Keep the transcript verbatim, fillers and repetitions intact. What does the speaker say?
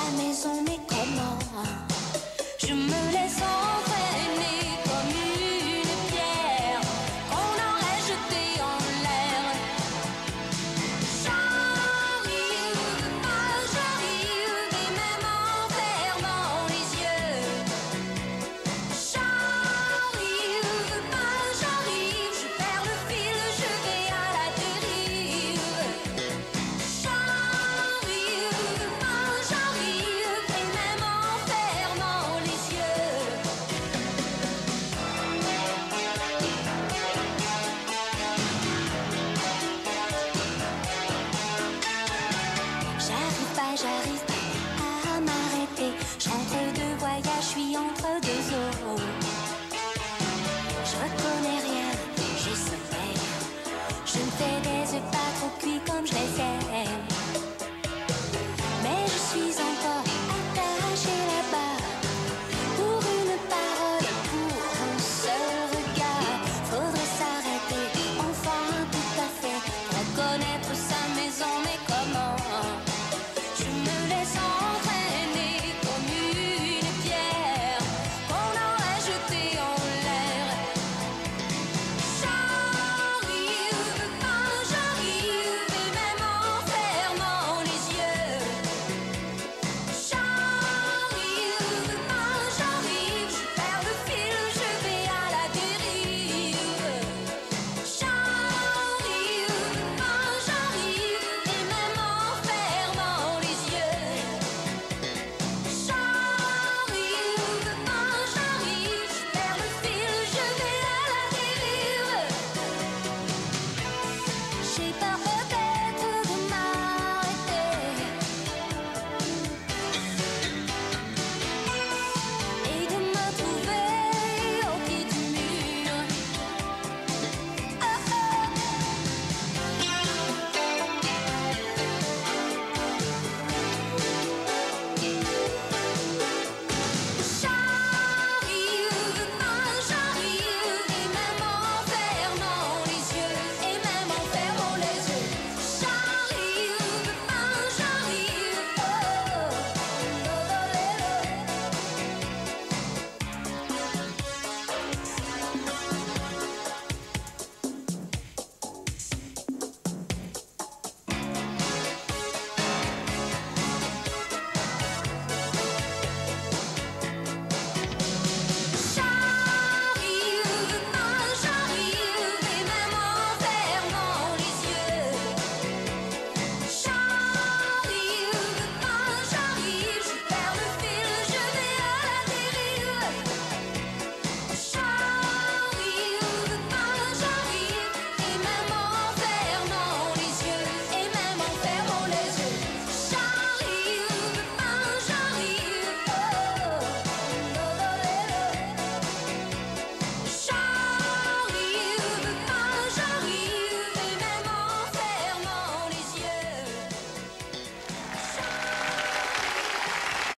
la maison, mais comment? Je me laisse entraîner comme une pierre qu'on aurait jetée en l'air. J'arrive, ah, j'arrive, et même en fermant les yeux. J'arrive, ah, j'arrive, je perds le fil, je vais à la dérive. J'arrive, ah, j'arrive, et même en fermant les yeux. J'arrive pas, j'arrive pas à m'arrêter. Je rentre de voyage, je suis entre deux eaux. Je reconnais rien, j'ai sommeil. Je me fais des œufs pas trop cuits comme je les aime. Mais je suis encore attachée là-bas pour une parole, pour un seul regard. Faudrait s'arrêter, enfin tout à fait, reconnaître sa maison, mais comment? Je me laisse en